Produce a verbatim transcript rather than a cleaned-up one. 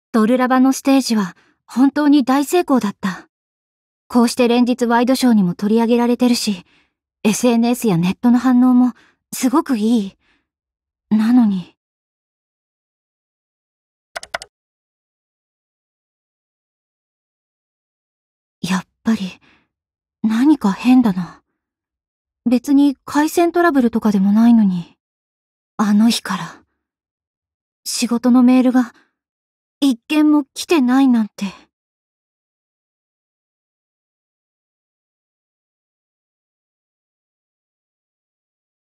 ドルラバのステージは本当に大成功だった。こうして連日ワイドショーにも取り上げられてるし、エスエヌエス やネットの反応もすごくいい。なのに。やっぱり何か変だな。別に回線トラブルとかでもないのに。あの日から仕事のメールが一件も来てないなんて。